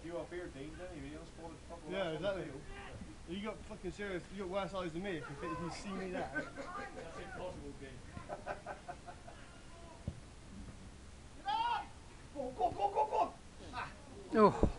you off here, Dean, didn't he? He unspotted fucking yeah, exactly. You got fucking serious. You got worse eyes than me if you see me there. That's impossible, Dean. Go, go, go, go, go! Ah. Oh.